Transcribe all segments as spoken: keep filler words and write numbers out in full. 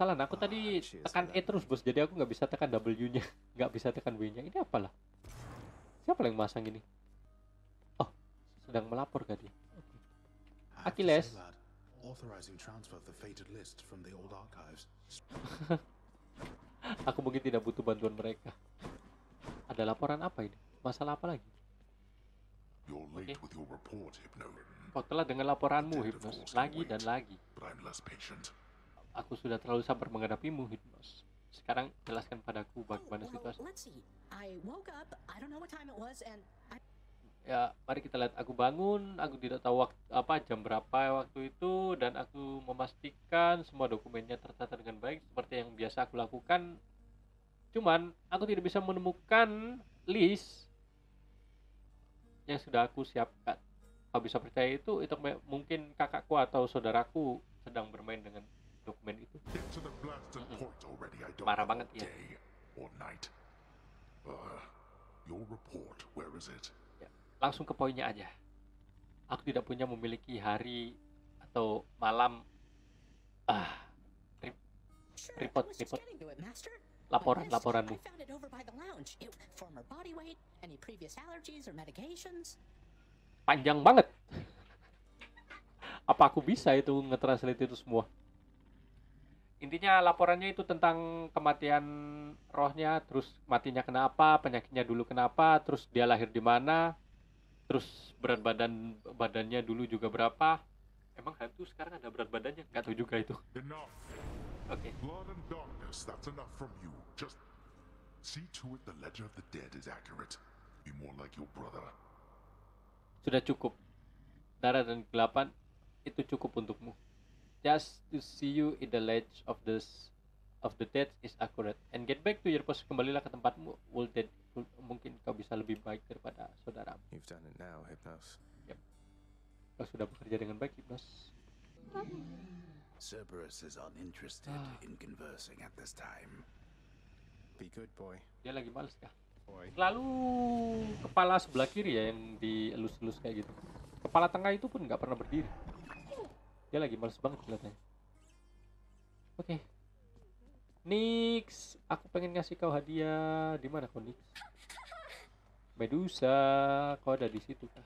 permasalahan aku tadi tekan E terus bos, jadi aku nggak bisa tekan W-nya, nggak bisa tekan W-nya. Ini apalah? Siapa yang masang ini? Oh, sedang melapor gak dia? Oke. Achilles. Authorizing transfer of the fated list from the old archives. Aku mungkin tidak butuh bantuan mereka. Ada laporan apa ini? Masalah apa lagi? You're late Okay. with your report, Hypno. Kau telah dengan laporanmu, Hypnos. Lagi dan lagi. But I'm less patient. Aku sudah terlalu sabar menghadapimu, Hypnos. Sekarang jelaskan padaku bagaimana situasi. Let's see. I woke up. I don't know what time it was, and I... Ya, mari kita lihat. Aku bangun, aku tidak tahu waktu apa jam berapa waktu itu, dan aku memastikan semua dokumennya tertata dengan baik seperti yang biasa aku lakukan. Cuman aku tidak bisa menemukan list yang sudah aku siapkan. Kau bisa percaya itu? Itu mungkin kakakku atau saudaraku sedang bermain dengan dokumen itu. Get to the blasted point already. I don't Marah know banget ya. day or night. Uh, your report, where is it? Ya, langsung ke poinnya aja. Aku tidak punya memiliki hari atau malam. Ah, rip, Sure, report, I was just report. getting to it, Master. Laporan, My list, laporanmu. I found it over by the lounge. It, former body weight, any previous allergies or medications. Panjang banget. Apa aku bisa itu nge-translate itu semua? Intinya laporannya itu tentang kematian rohnya, terus matinya kenapa, penyakitnya dulu kenapa, terus dia lahir di mana, terus berat badan badannya dulu juga berapa. Emang hantu sekarang ada berat badannya? Nggak tahu juga itu. Enough. Oke. Blood and darkness, that's enough from you. Just see to it the ledger of the dead is accurate. Be more like your brother. Sudah cukup. Darah dan kegelapan itu cukup untukmu. Just to see you in the ledge of the of the dead is accurate and get back to your post. Kembalilah ke tempatmu. Will dead, mungkin kau bisa lebih baik daripada saudaramu. You've done it now, Hypnos. Yep. Kau sudah bekerja dengan baik, Hypnos. Cerberus is uninterested in conversing at this time. Be good, boy. Dia lagi males kah? Boy. Selalu kepala sebelah kiri ya yang dielus-elus kayak gitu. Kepala tengah itu pun nggak pernah berdiri. Dia lagi males banget kelihatannya. Oke. Okay. Nix, aku pengen ngasih kau hadiah. Di mana kau, Nix? Medusa, kau ada di situ kah?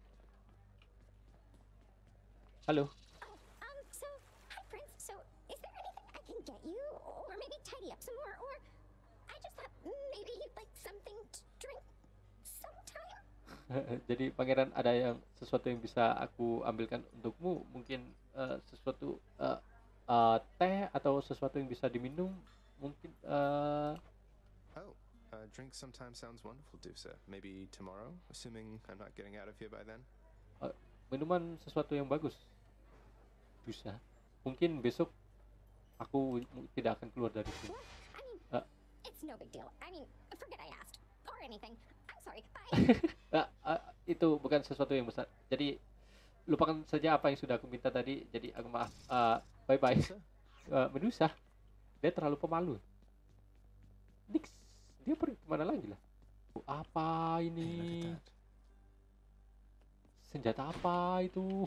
Halo. Um, so, hi Prince. So, is there anything I can get you? Or maybe tidy up some more? Or, I just thought maybe you'd like something to drink sometime? Jadi pangeran, ada yang sesuatu yang bisa aku ambilkan untukmu? Mungkin uh, sesuatu uh, uh, teh atau sesuatu yang bisa diminum? Mungkin uh... Oh, uh, drink sometime sounds wonderful, Dusa. Maybe tomorrow, assuming I'm not getting out of here by then. uh, minuman sesuatu yang bagus. Bisa. Mungkin besok aku tidak akan keluar dari sini. What? I mean, Uh. it's no big deal. I mean, forget I asked. Or anything. I'm sorry. Bye. uh, uh, itu bukan sesuatu yang besar. Jadi lupakan saja apa yang sudah aku minta tadi. Jadi aku maaf. Uh, bye bye. Uh, Medusa. Dia terlalu pemalu. Nix, dia pergi kemana lagi lah? Apa Hey, ini? look at that. Senjata apa itu?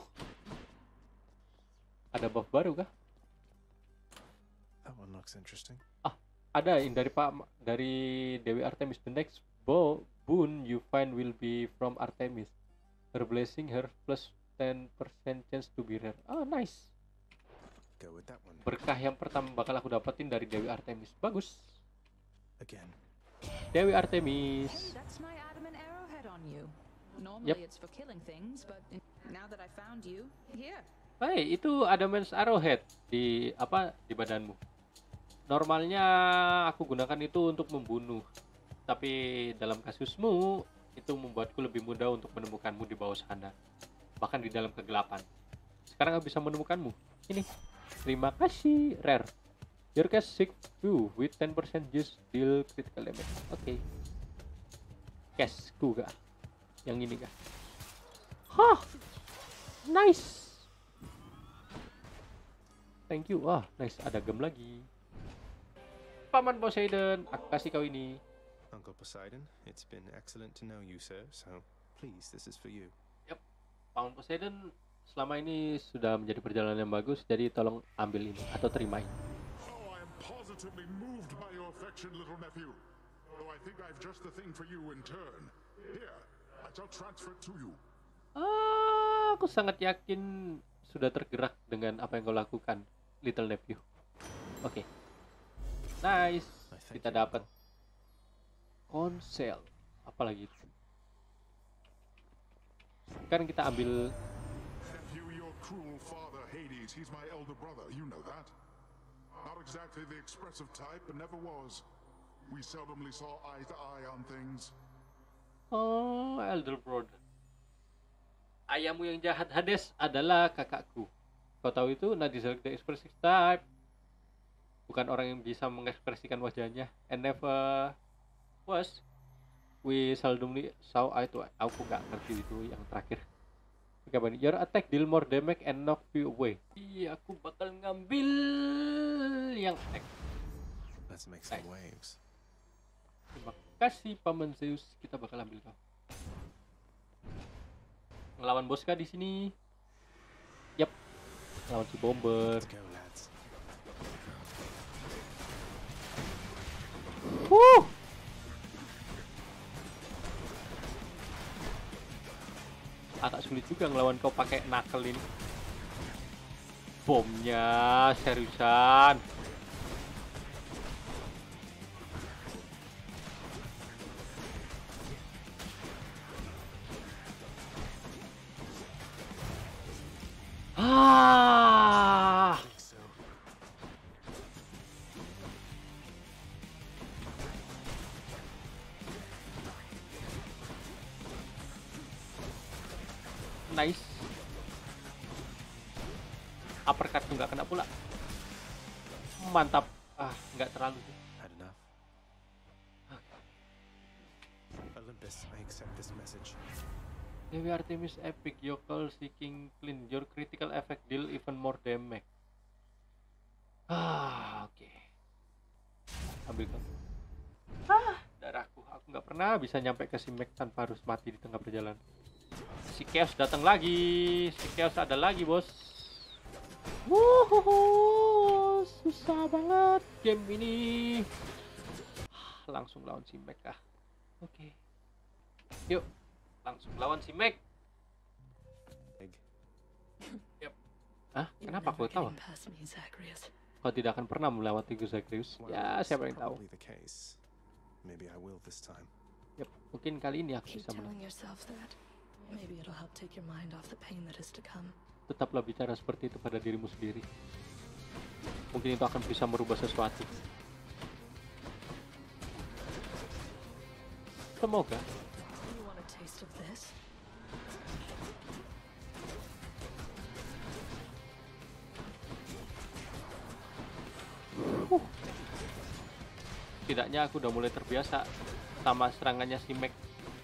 Ada buff baru kah? That one looks interesting. Ah, ada yang dari Pak dari Dewi Artemis. The next bow boon you find will be from Artemis. Her blessing, her plus ten percent chance to be rare. Ah, nice. Go with that one. Berkah yang pertama bakal aku dapetin dari Dewi Artemis. Bagus. Again. Dewi Artemis. Hey, that's my adamant arrowhead on you. Normally Yep. it's for killing things, but now that I found you, here. Hey, itu ada men's arrowhead di apa di badanmu. Normalnya aku gunakan itu untuk membunuh. Tapi dalam kasusmu itu membuatku lebih mudah untuk menemukanmu di bawah sana. Bahkan di dalam kegelapan. Sekarang aku bisa menemukanmu. Ini. Terima kasih, rare. Your cast sick you with ten percent just deal critical damage. Oke. Okay. Castku gak? Yang ini kah? Hah, nice. Thank you. Wah, nice. Ada gem lagi. Paman Poseidon, aku kasih kau ini. Uncle Poseidon, it's been excellent to know you, sir. So, please, this is for you. Yap. Paman Poseidon selama ini sudah menjadi perjalanan yang bagus. Jadi tolong ambil ini atau terima ini. Oh, I positively moved by your affection, little nephew. Though I think I've just the thing for you in turn. Here, I shall transfer it to you. Ah, aku sangat yakin sudah tergerak dengan apa yang kau lakukan, little nephew. Oke, okay. Nice. Kita dapat konsel. Apalagi itu? Sekarang kita ambil. Nephew, your cruel father Hades, he's my elder brother. You know that. Not exactly the expressive type, but never was. We seldomly saw eye to eye on things. Oh, elder brother. Ayahmu yang jahat Hades adalah kakakku. Kau tahu itu? Not exactly the expressive type. Bukan orang yang bisa mengekspresikan wajahnya. And never was. We seldomly saw eye to eye. Aku gak ngerti itu yang terakhir. Oke, okay, your attack deal more damage and knock you away. Iya, aku bakal ngambil yang attack. Let's make some waves. Terima kasih Paman Zeus. Kita bakal ambil kau. Ngelawan bos kah di sini? Yap. Ngelawan si bomber. Let's go, lads. Wuh. Agak sulit juga ngelawan kau pakai knuckle ini. Bomnya seriusan. Ah. Nice. Uppercut tuh nggak kena pula. Mantap. Ah, nggak terlalu sih. Had enough. Olympus, I accept this message. Dewi Artemis epic yokel seeking clean your critical effect deal even more damage. Ah, oke. Okay. Ambil kan. Ah, darahku. Aku nggak pernah bisa nyampe ke si Meg tanpa harus mati di tengah perjalanan. Si Chaos datang lagi. Si Chaos ada lagi, bos. Wuhuhu, susah banget game ini. Langsung lawan si Meg ah. Oke. Okay. Yuk, langsung lawan si Meg. Yep. Hah? Kenapa kau tahu? Kau tidak akan pernah melewati Zagreus. Ya, siapa yang tahu? Maybe I will this time. Yep, mungkin kali ini aku bisa menang. Maybe it'll help take your mind off the pain that is to come. Tetaplah bicara seperti itu pada dirimu sendiri. Mungkin itu akan bisa merubah sesuatu. Semoga. You want a taste of this? Uh. Setidaknya aku udah mulai terbiasa sama serangannya si Meg.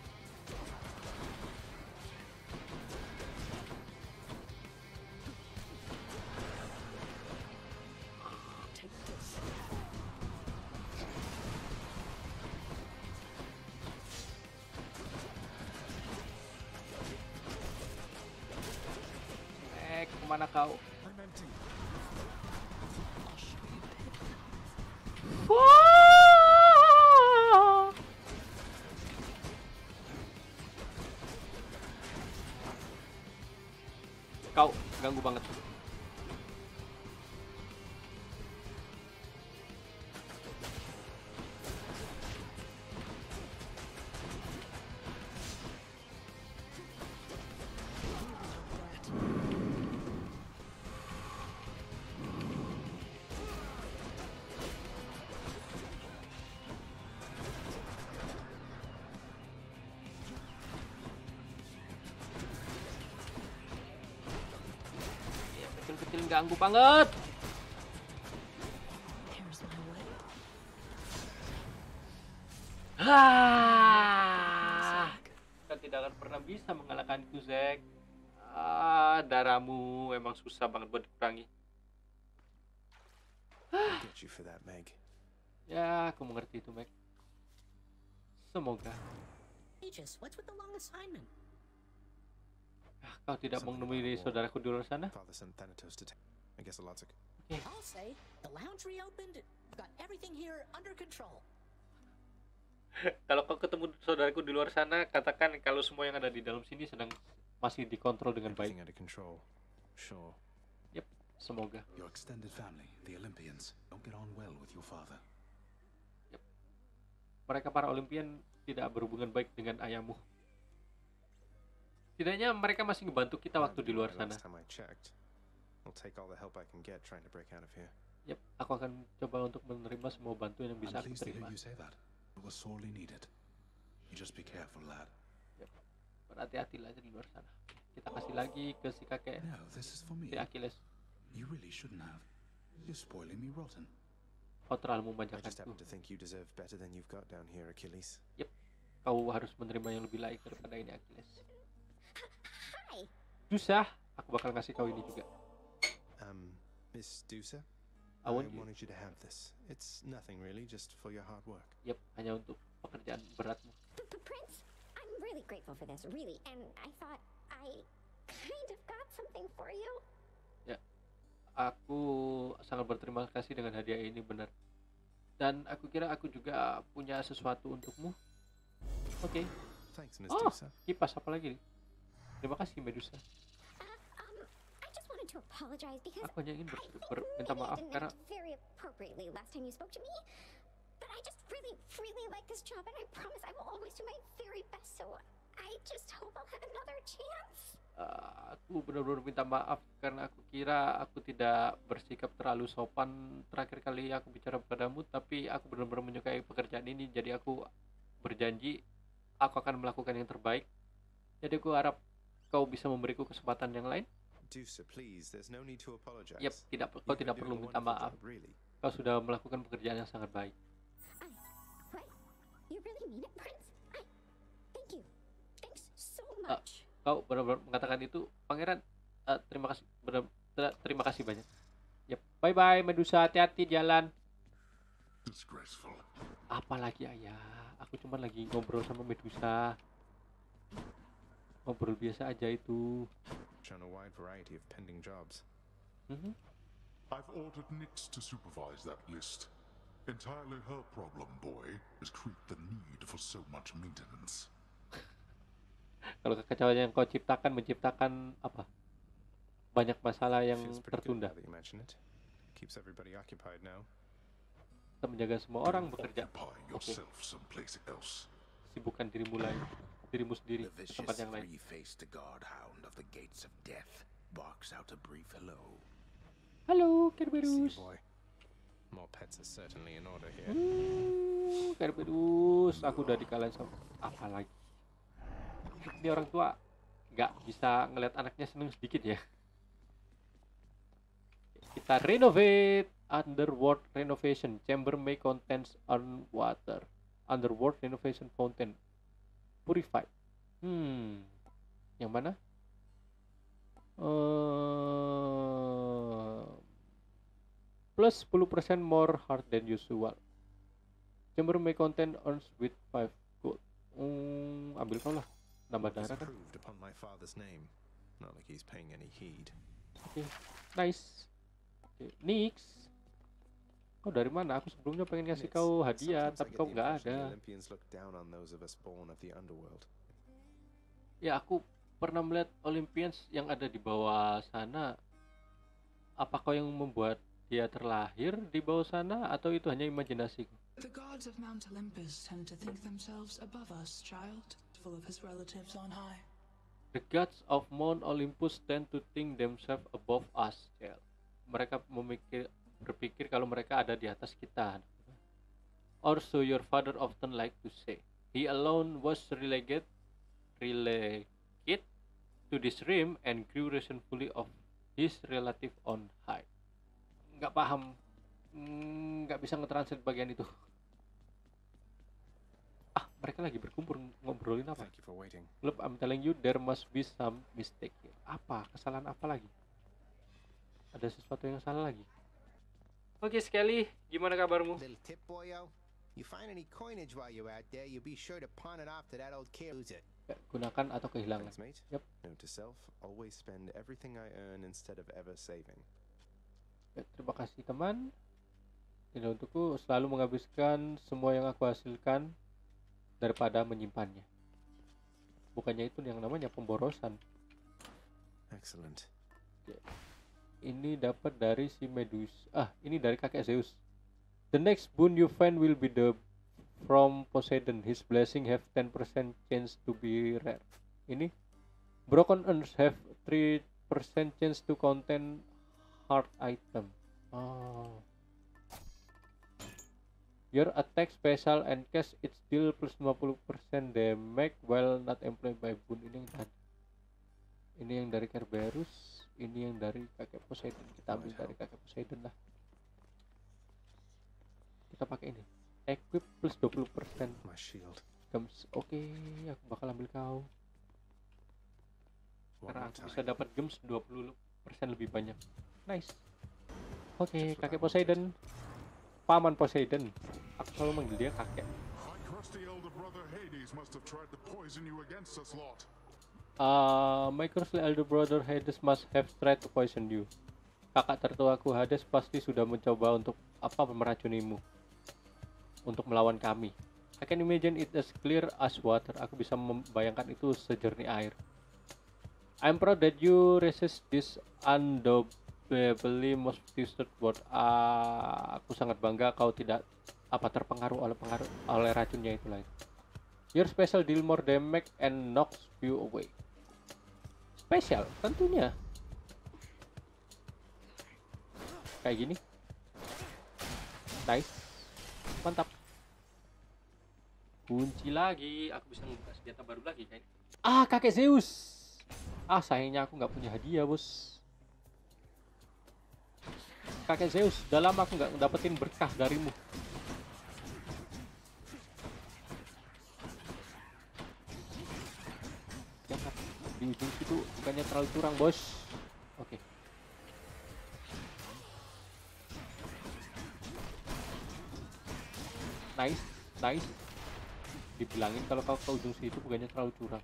Kemana kau? Wah! Kau ganggu banget. Kecil ganggu banget. Ah, kita tidak akan pernah bisa mengalahkan Zack. Ah, darahmu emang susah banget buat dikurangi. Get you for that, Meg. Ya, aku mengerti itu, Meg. Semoga. Aegis, what's with the long assignment? Ah, kau tidak menemui saudaraku di luar sana? Father sent Thanatos to take. I guess a lot of. I'll say, the lounge reopened, Got everything here under control. Kalau kau ketemu saudaraku di luar sana, katakan kalau semua yang ada di dalam sini sedang masih dikontrol dengan baik. Everything under control. Sure. Yep, semoga. Your extended family, the Olympians, don't get on well with your father. Yep. Mereka para Olympian tidak berhubungan baik dengan ayahmu. Setidaknya mereka masih ngebantu kita waktu di luar sana. Last time I checked, I'll take all the help I can get trying to break out of here. Yep, aku akan coba untuk menerima semua bantuan yang bisa I'm aku pleased to hear terima. you say that. It was sorely needed. You just be careful, lad. Yep. Berhati-hatilah di luar sana. Kita kasih lagi ke si kakek, No, this is for me. si Achilles. You really shouldn't have. You're spoiling me rotten. Kau terlalu I just memanjakanku. happen to think you deserve better than you've got down here, Achilles. Yep, kau harus menerima yang lebih baik daripada ini, Achilles. Hi. Susah, aku bakal ngasih kau ini juga. Um, Miss Dusa? I want you. wanted you to have this. It's nothing really, just for your hard work. Yep, hanya untuk pekerjaan beratmu. P- p- Prince, I'm really grateful for this, really. And I thought I kind of got something for you. Aku sangat berterima kasih dengan hadiah ini, benar. Dan aku kira aku juga punya sesuatu untukmu. Oke. Thanks, Miss Oh, Dusa. kipas apa lagi? Terima kasih, Medusa. Uh, um, I just wanted to apologize because Aku hanya ingin ber- I ber- minta maybe I maaf didn't karena act very appropriately last time you spoke to me. But I just really, really like this job, and I promise I will always do my very best. So I just hope I'll have another chance. uh, aku benar-benar minta maaf karena aku kira aku tidak bersikap terlalu sopan terakhir kali aku bicara padamu, tapi aku benar-benar menyukai pekerjaan ini, jadi aku berjanji aku akan melakukan yang terbaik. Jadi aku harap kau bisa memberiku kesempatan yang lain. Dusa, please, there's no need to apologize. Yep, tidak kau You've tidak been perlu doing a minta wonderful maaf. job, really. Kau sudah melakukan pekerjaan yang sangat baik. I, what? You really mean it, Prince? I, thank you. Thanks so much. Kau benar-benar mengatakan itu, Pangeran. Uh, terima kasih, benar, ter- terima kasih banyak. Yep, bye bye Medusa, hati-hati jalan. Disgraceful. Apalagi ayah, aku cuma lagi ngobrol sama Medusa. Ngobrol biasa aja itu. Shown a wide variety of pending jobs. Mhm. I've ordered Nyx to supervise that list. Entirely her problem, boy, has created the need for so much maintenance. Kalau kekacauan yang kau ciptakan menciptakan apa? Banyak masalah yang Feels pretty good tertunda. now that you mention it. Keeps everybody occupied now. Kita menjaga semua orang bekerja. Occupy yourself someplace else. Sibukkan dirimu lain, dirimu sendiri The di vicious tempat yang lain. three-faced guard hound of the gates of death barks out a brief hello. Halo, See you, Kerberus. boy. More pets are certainly in order here. Hmm, Kerberus, aku udah dikalahin sama apa lagi? Ini orang tua nggak bisa ngeliat anaknya seneng sedikit ya. Kita renovate. Underworld renovation chamber may contains on water. Underworld renovation fountain purified. Hmm, yang mana? Uh, plus sepuluh persen more hard than usual. Chamber may contain urns with five gold. Hmm, ambil kau lah. Nambah It's darah kan? approved upon my father's name. Not like he's paying any heed. Oke, nice. Oke, Nyx. Kau dari mana? Aku sebelumnya pengen ngasih Nyx, kau hadiah, sometimes I tapi get kau the nggak impression the ada. Olympians look down on those of us born of the underworld. Ya, aku pernah melihat Olympians yang ada di bawah sana. Apa kau yang membuat dia terlahir di bawah sana, atau itu hanya imajinasi? The gods of Mount Olympus tend to think themselves above us, child, full of his relatives on high. The gods of Mount Olympus tend to think themselves above us. Ya, mereka memikir, berpikir kalau mereka ada di atas kita. Or so your father often like to say. He alone was relegated, relegated to this realm and grew resentfully of his relative on high. Nggak paham, mm, nggak bisa nge-translate bagian itu. Ah, mereka lagi berkumpul ngobrolin apa? Thank you for waiting. Look, I'm telling you there must be some mistake here. Apa? Kesalahan apa lagi? Ada sesuatu yang salah lagi. Oke, sekali, gimana kabarmu? Little tip, boyo. You find any coinage while you're out there, you be sure to pawn it off to that old kid who's it. Ya, gunakan atau kehilangan. Thanks, mate. Yep. Note to self, always spend everything I earn instead of ever saving. Ya, terima kasih teman. Tidak untukku selalu menghabiskan semua yang aku hasilkan daripada menyimpannya. Bukannya itu yang namanya pemborosan. Excellent. Ini dapat dari si Medus. Ah, ini dari kakek Zeus. The next boon you find will be the from Poseidon. His blessing have ten percent chance to be rare. Ini broken urns have three percent chance to contain hard item. Oh. Your attack special and cast its deal plus lima puluh persen damage while not employed by boon. Ini yang tadi. Ini yang dari Kerberus, ini yang dari kakek Poseidon. Kita ambil dari kakek Poseidon lah. Kita pakai ini. Equip plus dua puluh persen. My shield. Gems. Oke, okay, aku bakal ambil kau. Karena aku bisa dapat gems dua puluh persen lebih banyak. Nice. Oke, okay, kakek Poseidon. Paman Poseidon. Aku selalu manggil dia kakek. My crusty elder brother Hades must have tried to poison you against us lot. Uh, my crusty elder brother Hades must have tried to poison you. Kakak tertuaku Hades pasti sudah mencoba untuk apa meracunimu untuk melawan kami. I can imagine it as clear as water. Aku bisa membayangkan itu sejernih air. I'm proud that you resist this undoubtedly most twisted word. Uh, aku sangat bangga kau tidak apa terpengaruh oleh pengaruh oleh racunnya itu lain. Your special deal more damage and knocks you away. Spesial tentunya. Kayak gini. Nice. Mantap. Kunci lagi. Aku bisa membuka senjata baru lagi kayaknya. Ah, kakek Zeus. Ah, sayangnya aku nggak punya hadiah, bos. Kakek Zeus, udah lama aku nggak dapetin berkah darimu. Jangan di ujung situ bukannya terlalu curang, bos. Oke. Okay. Nice, nice. Dibilangin kalau kau ke ujung situ bukannya terlalu curang.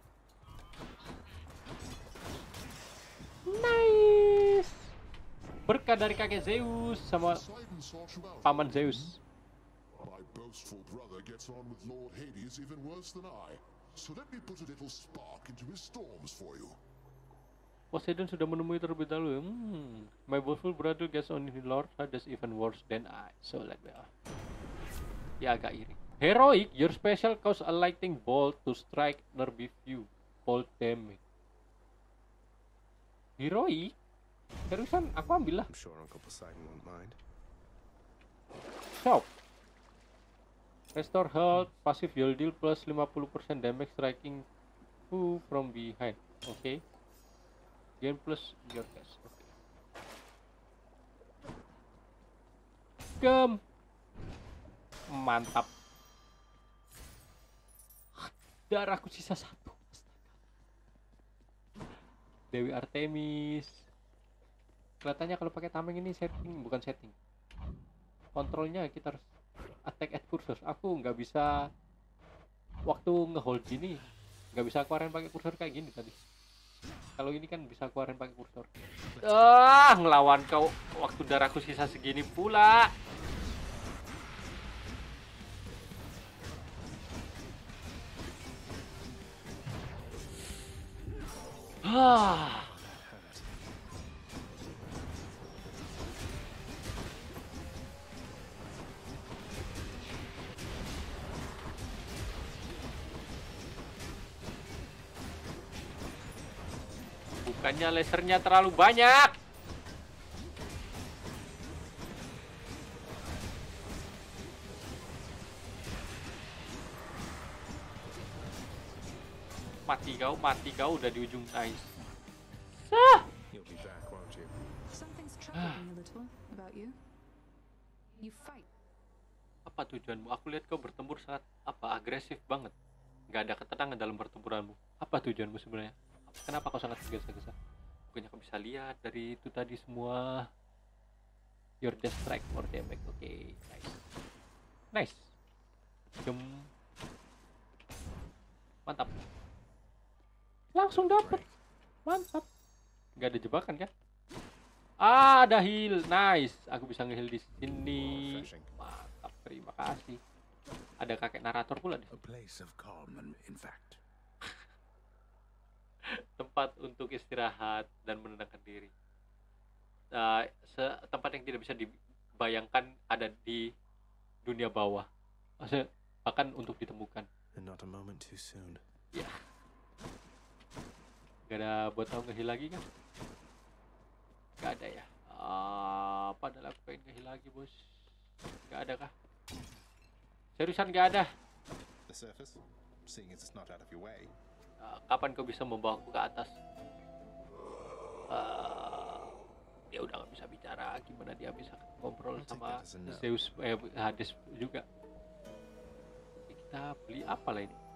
Nice. Berkah dari kakek Zeus sama paman Zeus. My boastful brother gets on with Lord Hades even worse than I. So let me put a little spark into his storms for you. Poseidon sudah menemui terlebih dahulu. Hmm. My boastful brother gets on with Lord Hades even worse than I. So let me. Ya agak iri. Heroic, your special cause a lightning bolt to strike nearby you. Bolt damage. Heroic? Seriusan, aku ambil lah. I'm sure Uncle Poseidon won't mind. Shop. Restore health, passive heal deal plus lima puluh persen damage striking who from behind. Oke. Okay. Gain plus your cast. Oke. Okay. Gem. Mantap. Darahku sisa satu. Dewi Artemis. Kelihatannya kalau pakai tameng ini setting, bukan setting. Kontrolnya kita harus attack at cursor. Aku nggak bisa waktu ngehold gini, nggak bisa keluarin pakai kursor kayak gini tadi. Kalau ini kan bisa keluarin pakai kursor. Ah, ngelawan kau waktu darahku sisa segini pula. Ah. Bukannya lasernya terlalu banyak. Mati kau, mati kau udah di ujung nice. Ah. You'll be back, won't you? Something's troubling me a little about you. You fight. Apa tujuanmu? Aku lihat kau bertempur sangat apa agresif banget. Gak ada ketenangan dalam pertempuranmu. Apa tujuanmu sebenarnya? Kenapa kau sangat tergesa-gesa? Bukannya kau bisa lihat dari itu tadi semua. Your just strike more damage. Oke, okay, nice. Nice. Jum. Mantap. Langsung dapet. Mantap. Gak ada jebakan kan? ada heal. Nice. Aku bisa nge-heal di sini. Refreshing. Mantap, terima kasih. Ada kakek narator pula di A place of calm, in fact. tempat untuk istirahat dan menenangkan diri. Uh, se- tempat yang tidak bisa dibayangkan ada di dunia bawah. Maksudnya bahkan untuk ditemukan. And not a moment too soon. Ya. Gak ada buat tahu nge-heal lagi kan? Gak ada ya. Ah, padahal aku pengen nge-heal lagi, bos. Gak ada kah? Seriusan gak ada? The surface, seeing as it's not out of your way. Uh, kapan kau bisa membawaku ke atas? Uh, dia udah gak bisa bicara. Gimana dia bisa ngobrol sama Zeus, eh, Hades juga? Kita beli apa lah ini?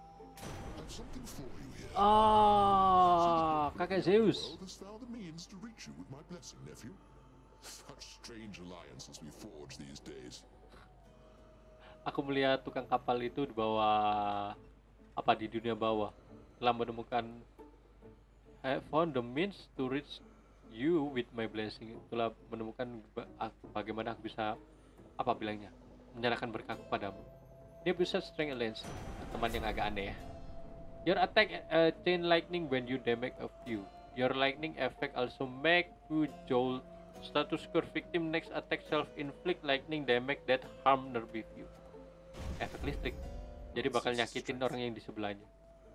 Ah, kakek Zeus. Eldest found the means to reach you with my blessing, nephew. Such strange alliances we forge these days. Aku melihat tukang kapal itu di bawah, apa di dunia bawah, telah menemukan I found the means to reach you with my blessing. Telah menemukan ba- aku- bagaimana aku bisa, apa bilangnya, menyerahkan berkahku padamu. Dia bisa strength alliance, teman yang agak aneh ya. Your attack uh, chain lightning when you damage a few. Your lightning effect also make you jolt status score victim next attack self inflict lightning damage that harm nearby you. Efek listrik. Jadi bakal nyakitin orang yang di sebelahnya.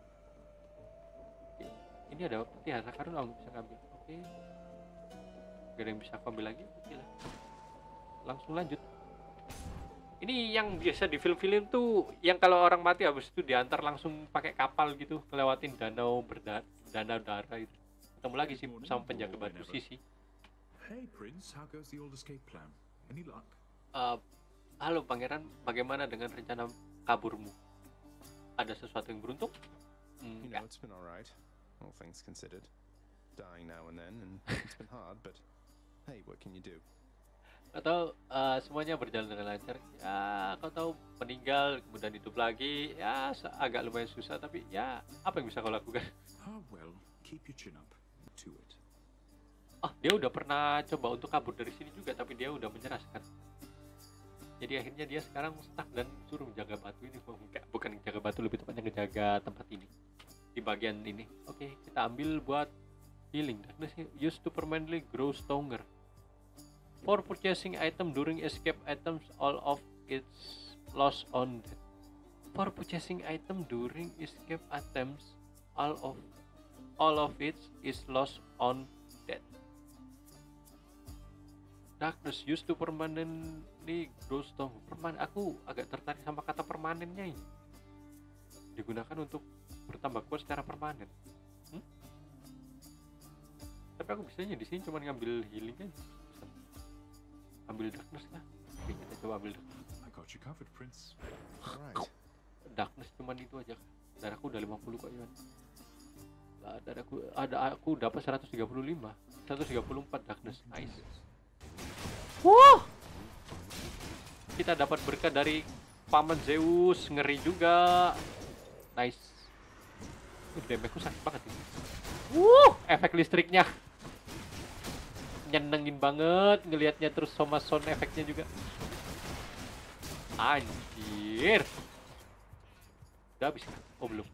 Ini ada peti harta karun, aku bisa ngambil. Oke. Gak ada yang bisa aku ambil lagi. Oke lah. Langsung lanjut. Ini yang biasa di film-film tuh, yang kalau orang mati habis itu diantar langsung pakai kapal gitu, ngelewatin danau berda danau darah itu. Ketemu lagi sih sama penjaga batu sisi. Hey Prince, how goes the old escape plan? Any luck? Uh, halo pangeran, bagaimana dengan rencana kaburmu? Ada sesuatu yang beruntung? You Enggak. know, it's been alright, all things considered. Dying now and then, and it's been hard, but hey, what can you do? Atau uh, semuanya berjalan dengan lancar. Ya, kau tahu meninggal kemudian hidup lagi, ya agak lumayan susah, tapi ya apa yang bisa kau lakukan? Ah well, keep your chin up. To it. Oh, dia udah pernah coba untuk kabur dari sini juga, tapi dia udah menyerah sekarang. Jadi akhirnya dia sekarang stuck dan suruh menjaga batu ini. Oh, enggak, bukan menjaga batu, lebih tepatnya menjaga tempat ini. Di bagian ini. Oke, kita ambil buat healing. Darkness used to permanently grow stronger. For purchasing item during escape items, all of its lost on death. For purchasing item during escape items, all of all of it is lost on death. Darkness used to permanently grow strong. Perman, aku agak tertarik sama kata permanennya ini. Digunakan untuk bertambah kuat secara permanen. Hmm? Tapi aku bisanya di sini cuma ngambil healing aja. Ambil darkness lah. Oke, kita coba ambil darkness. I got you covered, Prince. Alright. Darkness cuman itu aja. Darahku udah lima puluh kok, Iwan. Lah, darahku ada aku dapat seratus tiga puluh lima. seratus tiga puluh empat darkness. Nice. Wah. Kita dapat berkah dari paman Zeus, ngeri juga. Nice. Uh, damage-ku sakit banget ini. Wuh, efek listriknya. Nyenengin banget ngelihatnya, terus sama sound efeknya juga. Anjir. Udah habis kan? Oh belum.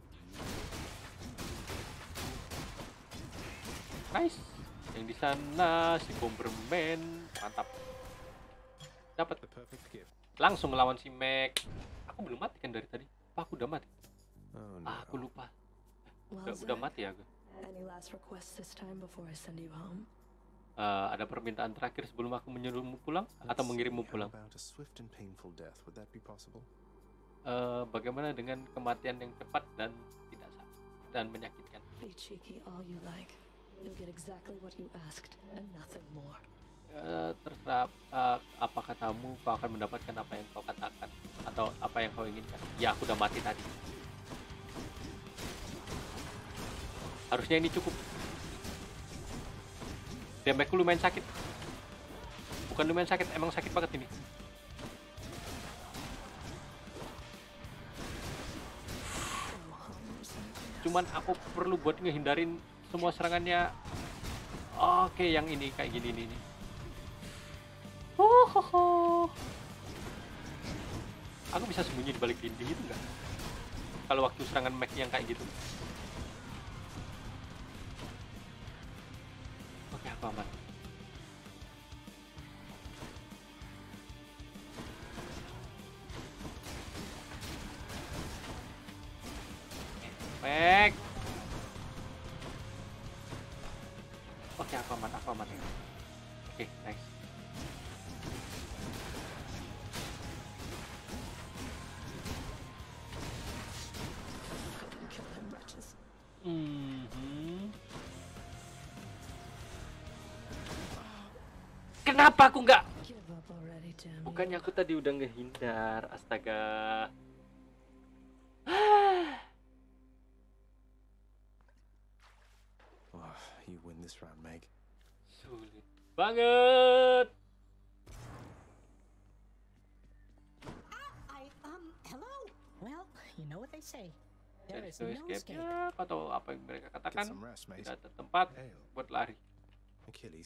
Nice. Yang di sana si Bomberman mantap. Dapat The perfect gift. langsung ngelawan si Mac. Aku belum mati kan dari tadi? Apa aku udah mati? Oh no. Ah, aku lupa. Well, Udah, udah Zack, mati ya gue. any last requests this time before I send you home? Uh, ada permintaan terakhir sebelum aku menyuruhmu pulang atau Let's mengirimmu see, pulang? How about a swift and painful death? Would that be possible? Uh, bagaimana dengan kematian yang cepat dan tidak sakit dan menyakitkan? Be cheeky all you like. You'll get exactly what you asked and nothing more. Uh, terserah uh, apa katamu, kau akan mendapatkan apa yang kau katakan atau apa yang kau inginkan. Ya, aku udah mati tadi. Harusnya ini cukup. Damage-ku lumayan sakit. Bukan lumayan sakit, emang sakit banget ini. Cuman aku perlu buat ngehindarin semua serangannya. Oke, yang ini kayak gini nih. Oh, ho, ho. Aku bisa sembunyi di balik dinding itu nggak? Kalau waktu serangan mech yang kayak gitu. Oke, aku aman. Mech. Oke, aku aman, aku aman. Oke, nice. Mm-hmm. Kenapa aku nggak? Bukannya aku tadi udah ngehindar, astaga. Oh, you win this round, Meg. Sulit banget. I, um, hello? Well, you know what they say. There Dari is no no escape escape. ya, atau apa yang mereka katakan, Get some rest, mate. tidak ada tempat Ale. buat lari. Achilles